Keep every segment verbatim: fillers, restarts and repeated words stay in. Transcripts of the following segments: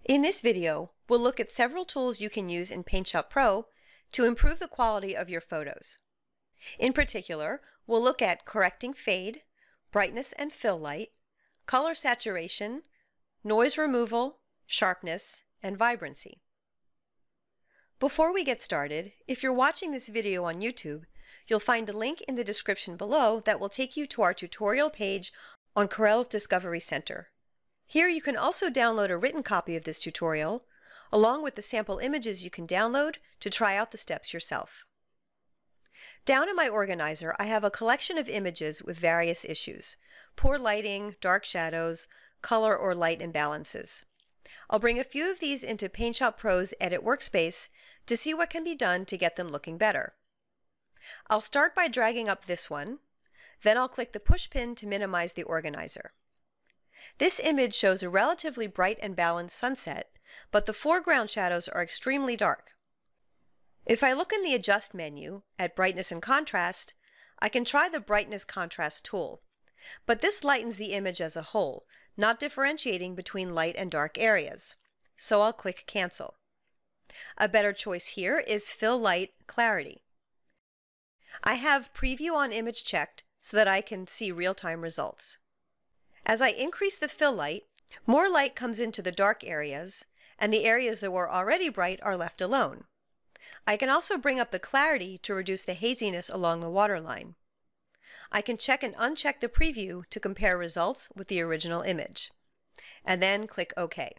In this video, we'll look at several tools you can use in PaintShop Pro to improve the quality of your photos. In particular, we'll look at correcting fade, brightness and fill light, color saturation, noise removal, sharpness, and vibrancy. Before we get started, if you're watching this video on YouTube, you'll find a link in the description below that will take you to our tutorial page on Corel's Discovery Center. Here you can also download a written copy of this tutorial, along with the sample images you can download to try out the steps yourself. Down in my organizer, I have a collection of images with various issues: poor lighting, dark shadows, color or light imbalances. I'll bring a few of these into PaintShop Pro's Edit Workspace to see what can be done to get them looking better. I'll start by dragging up this one, then I'll click the push pin to minimize the organizer. This image shows a relatively bright and balanced sunset, but the foreground shadows are extremely dark. If I look in the Adjust menu at Brightness and Contrast, I can try the Brightness Contrast tool, but this lightens the image as a whole, not differentiating between light and dark areas, so I'll click Cancel. A better choice here is Fill Light Clarity. I have Preview on Image checked so that I can see real-time results. As I increase the fill light, more light comes into the dark areas, and the areas that were already bright are left alone. I can also bring up the clarity to reduce the haziness along the waterline. I can check and uncheck the preview to compare results with the original image, and then click OK.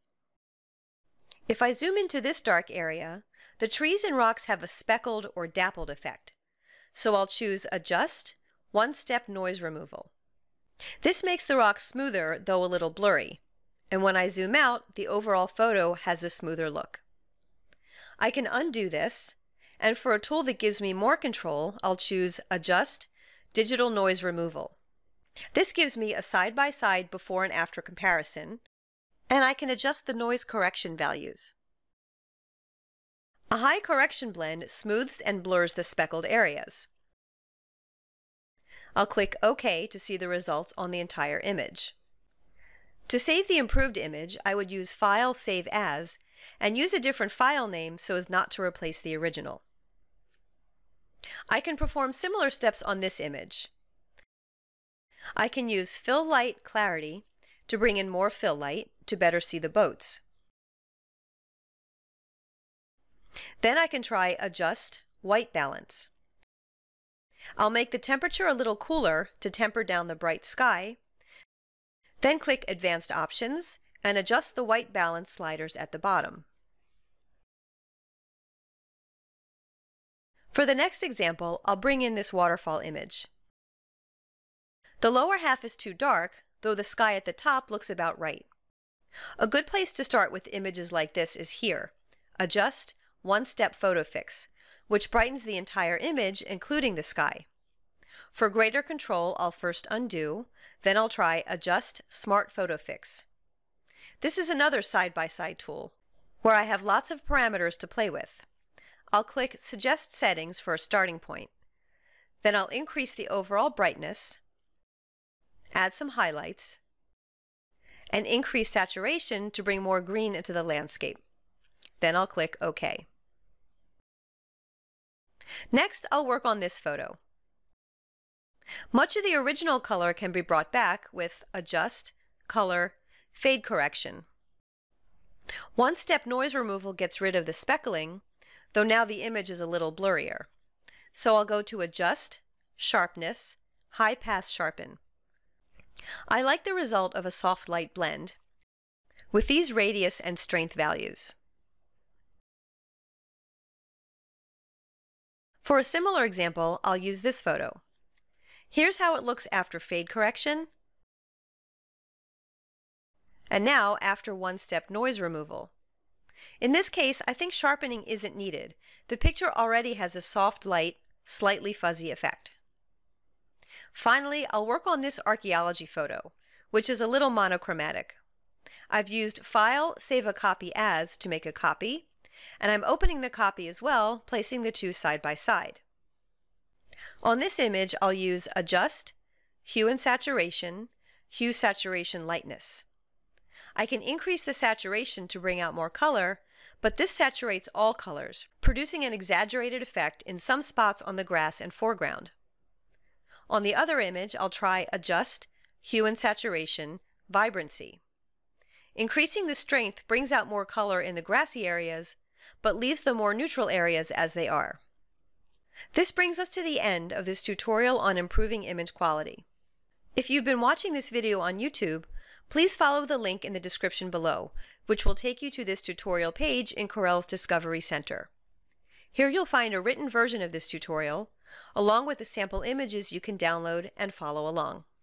If I zoom into this dark area, the trees and rocks have a speckled or dappled effect, so I'll choose Adjust, One-Step Noise Removal. This makes the rocks smoother, though a little blurry, and when I zoom out, the overall photo has a smoother look. I can undo this, and for a tool that gives me more control, I'll choose Adjust, Digital Noise Removal. This gives me a side-by-side before and after comparison, and I can adjust the noise correction values. A high correction blend smooths and blurs the speckled areas. I'll click OK to see the results on the entire image. To save the improved image, I would use File, Save As, and use a different file name so as not to replace the original. I can perform similar steps on this image. I can use Fill Light Clarity to bring in more fill light to better see the boats. Then I can try Adjust White Balance. I'll make the temperature a little cooler to temper down the bright sky, then click Advanced Options and adjust the white balance sliders at the bottom. For the next example, I'll bring in this waterfall image. The lower half is too dark, though the sky at the top looks about right. A good place to start with images like this is here, Adjust One-Step Photo Fix, which brightens the entire image, including the sky. For greater control, I'll first undo, then I'll try Adjust Smart Photo Fix. This is another side-by-side tool, where I have lots of parameters to play with. I'll click Suggest Settings for a starting point. Then I'll increase the overall brightness, add some highlights, and increase saturation to bring more green into the landscape. Then I'll click OK. Next, I'll work on this photo. Much of the original color can be brought back with Adjust, Color, Fade Correction. One-step noise removal gets rid of the speckling, though now the image is a little blurrier. So I'll go to Adjust, Sharpness, High Pass Sharpen. I like the result of a soft light blend with these radius and strength values. For a similar example, I'll use this photo. Here's how it looks after fade correction, and now after one-step noise removal. In this case, I think sharpening isn't needed. The picture already has a soft light, slightly fuzzy effect. Finally, I'll work on this archaeology photo, which is a little monochromatic. I've used File, Save a Copy As to make a copy, and I'm opening the copy as well, placing the two side by side. On this image, I'll use Adjust, Hue and Saturation, Hue, Saturation, Lightness. I can increase the saturation to bring out more color, but this saturates all colors, producing an exaggerated effect in some spots on the grass and foreground. On the other image, I'll try Adjust, Hue and Saturation, Vibrancy. Increasing the strength brings out more color in the grassy areas, but leaves the more neutral areas as they are. This brings us to the end of this tutorial on improving image quality. If you've been watching this video on YouTube, please follow the link in the description below, which will take you to this tutorial page in Corel's Discovery Center. Here you'll find a written version of this tutorial, along with the sample images you can download and follow along.